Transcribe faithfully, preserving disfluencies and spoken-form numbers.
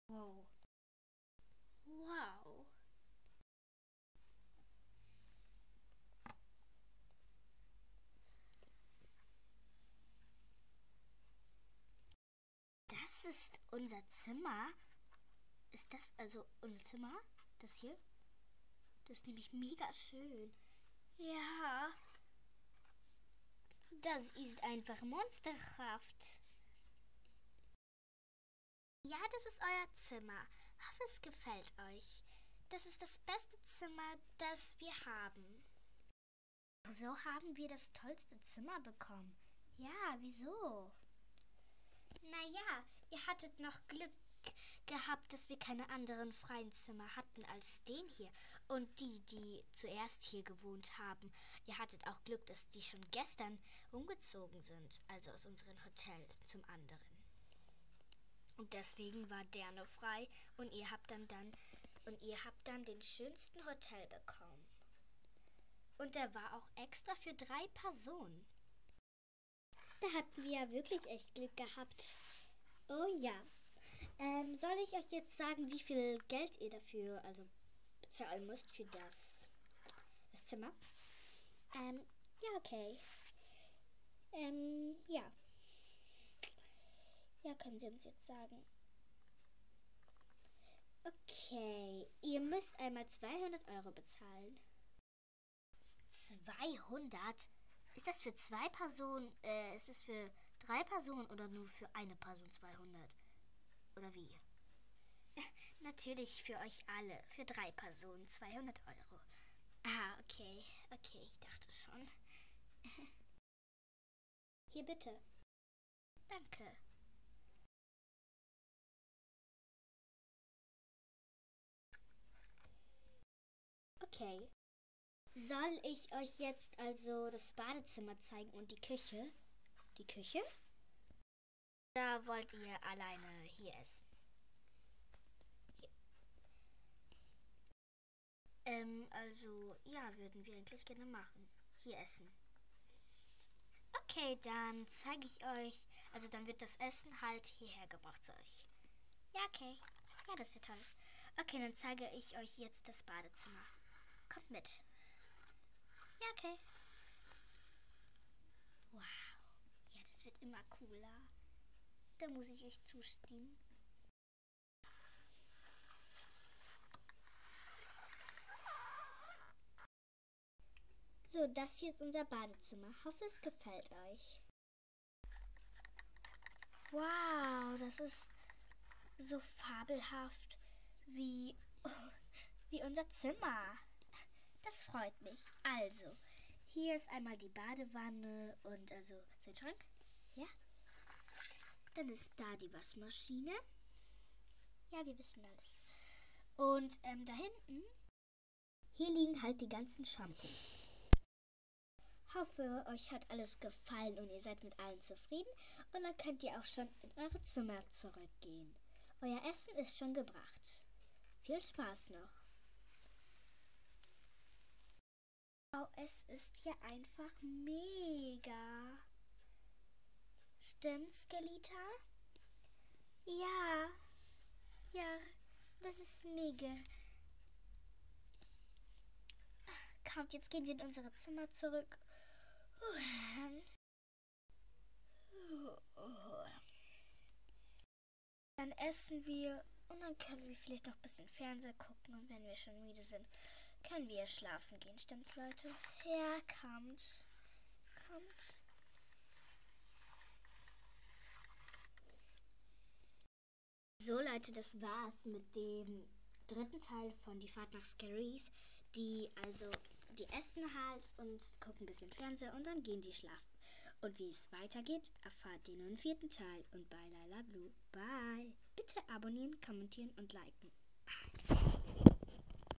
Wow. Wow. Das ist unser Zimmer. Ist das also unser Zimmer? Das hier? Das ist nämlich mega schön. Ja. Das ist einfach monsterhaft. Ja, das ist euer Zimmer. Hoffe, es gefällt euch. Das ist das beste Zimmer, das wir haben. So haben wir das tollste Zimmer bekommen. Ja, wieso? Naja, ihr hattet noch Glück gehabt, dass wir keine anderen freien Zimmer hatten als den hier. Und die, die zuerst hier gewohnt haben, ihr hattet auch Glück, dass die schon gestern umgezogen sind, also aus unserem Hotel zum anderen. Und deswegen war der nur frei und ihr habt dann, dann und ihr habt dann den schönsten Hotel bekommen. Und der war auch extra für drei Personen. Da hatten wir ja wirklich echt Glück gehabt. Oh ja. Ähm, soll ich euch jetzt sagen, wie viel Geld ihr dafür also bezahlen müsst für das, das Zimmer? Ähm, ja, okay. Ähm, ja. Ja, können Sie uns jetzt sagen. Okay, ihr müsst einmal zweihundert Euro bezahlen. zweihundert? Ist das für zwei Personen, äh, ist es für drei Personen oder nur für eine Person zweihundert? Oder wie? Natürlich für euch alle, für drei Personen zweihundert Euro. Ah, okay, okay, ich dachte schon. Hier bitte. Danke. Okay. Soll ich euch jetzt also das Badezimmer zeigen und die Küche? Die Küche? Da wollt ihr alleine hier essen? Hier. Ähm, also, ja, würden wir eigentlich gerne machen. Hier essen. Okay, dann zeige ich euch, also dann wird das Essen halt hierher gebracht zu euch. Ja, okay. Ja, das wird toll. Okay, dann zeige ich euch jetzt das Badezimmer. Kommt mit. Ja, okay. Wow. Ja, das wird immer cooler. Da muss ich euch zustimmen. So, das hier ist unser Badezimmer. Hoffe, es gefällt euch. Wow, das ist so fabelhaft wie, wie unser Zimmer. Das freut mich. Also, hier ist einmal die Badewanne und also sein Schrank. Ja. Dann ist da die Waschmaschine. Ja, wir wissen alles. Und ähm, da hinten, hier liegen halt die ganzen Shampoos. Hoffe, euch hat alles gefallen und ihr seid mit allen zufrieden. Und dann könnt ihr auch schon in eure Zimmer zurückgehen. Euer Essen ist schon gebracht. Viel Spaß noch. Oh, es ist ja einfach mega. Stimmt's, Gelita? Ja. Ja, das ist mega. Kommt, jetzt gehen wir in unsere Zimmer zurück. Dann essen wir und dann können wir vielleicht noch ein bisschen Fernseher gucken. Und wenn wir schon müde sind, können wir schlafen gehen. Stimmt's, Leute? Ja, kommt. Kommt. So, Leute, das war's mit dem dritten Teil von Die Fahrt nach Scaries. Die also, die essen halt und gucken ein bisschen Fernseher und dann gehen die schlafen. Und wie es weitergeht, erfahrt ihr nur im vierten Teil. Und bei Lila Blue. Bye. Bitte abonnieren, kommentieren und liken. Bye.